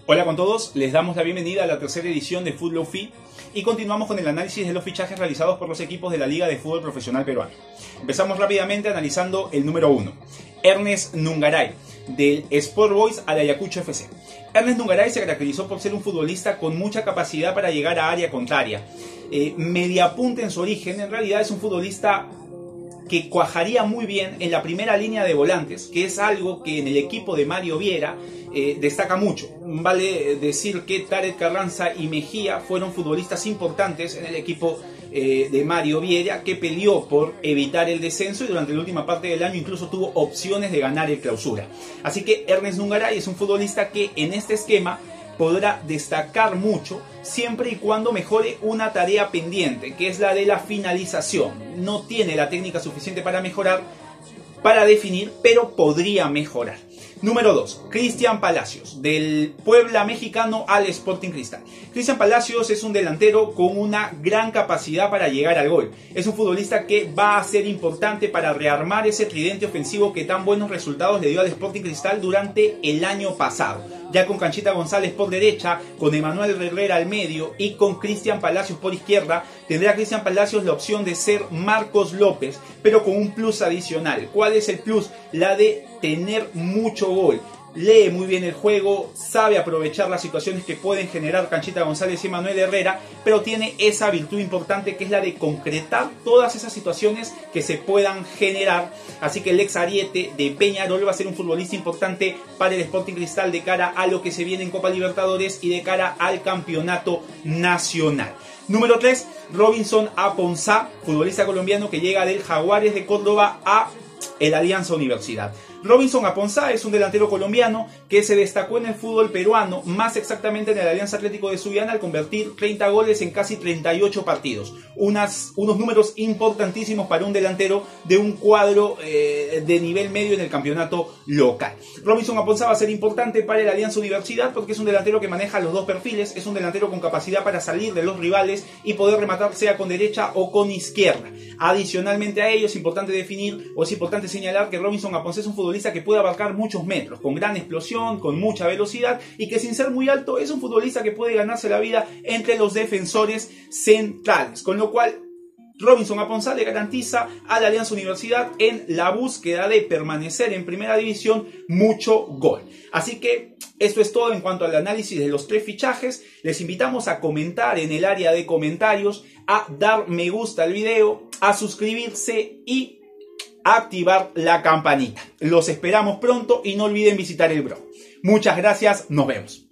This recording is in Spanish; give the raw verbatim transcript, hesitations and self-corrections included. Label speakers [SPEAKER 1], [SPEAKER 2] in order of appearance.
[SPEAKER 1] Hola con todos, les damos la bienvenida a la tercera edición de Fútbol Fi y continuamos con el análisis de los fichajes realizados por los equipos de la Liga de Fútbol Profesional Peruano. Empezamos rápidamente analizando el número uno, Ernest Nungaray, del Sport Boys al Ayacucho F C. Ernest Nungaray se caracterizó por ser un futbolista con mucha capacidad para llegar a área contraria. Eh, media punta en su origen, en realidad es un futbolista que cuajaría muy bien en la primera línea de volantes, que es algo que en el equipo de Mario Viera eh, destaca mucho. Vale decir que Tarek Carranza y Mejía fueron futbolistas importantes en el equipo eh, de Mario Viera, que peleó por evitar el descenso y durante la última parte del año incluso tuvo opciones de ganar el Clausura. Así que Ernest Nungaray es un futbolista que en este esquema podrá destacar mucho siempre y cuando mejore una tarea pendiente, que es la de la finalización. No tiene la técnica suficiente para mejorar, para definir, pero podría mejorar. Número dos, Cristian Palacios, del Puebla mexicano al Sporting Cristal. Cristian Palacios es un delantero con una gran capacidad para llegar al gol. Es un futbolista que va a ser importante para rearmar ese tridente ofensivo que tan buenos resultados le dio al Sporting Cristal durante el año pasado. Ya con Canchita González por derecha, con Emanuel Herrera al medio y con Cristian Palacios por izquierda, tendrá Cristian Palacios la opción de ser Marcos López, pero con un plus adicional. ¿Cuál es el plus? La de tener mucho gol. Lee muy bien el juego, sabe aprovechar las situaciones que pueden generar Canchita González y Emanuel Herrera, pero tiene esa virtud importante que es la de concretar todas esas situaciones que se puedan generar. Así que el ex ariete de Peñarol va a ser un futbolista importante para el Sporting Cristal de cara a lo que se viene en Copa Libertadores y de cara al campeonato nacional. Número tres, Robinson Aponzá, futbolista colombiano que llega del Jaguares de Córdoba a el Alianza Universidad. Robinson Aponzá es un delantero colombiano que se destacó en el fútbol peruano, más exactamente en el Alianza Atlético de Sullana, al convertir treinta goles en casi treinta y ocho partidos. Unas, unos números importantísimos para un delantero de un cuadro eh, de nivel medio en el campeonato local. Robinson Aponzá va a ser importante para el Alianza Universidad porque es un delantero que maneja los dos perfiles, es un delantero con capacidad para salir de los rivales y poder rematar sea con derecha o con izquierda. Adicionalmente a ello es importante definir o es importante señalar que Robinson Aponzá es un futbolista que puede abarcar muchos metros, con gran explosión, con mucha velocidad y que sin ser muy alto es un futbolista que puede ganarse la vida entre los defensores centrales, con lo cual Robinson Aponzá le garantiza a la Alianza Universidad en la búsqueda de permanecer en primera división mucho gol. Así que esto es todo en cuanto al análisis de los tres fichajes. Les invitamos a comentar en el área de comentarios, a dar me gusta al video, a suscribirse y activar la campanita. Los esperamos pronto y no olviden visitar el blog. Muchas gracias, nos vemos.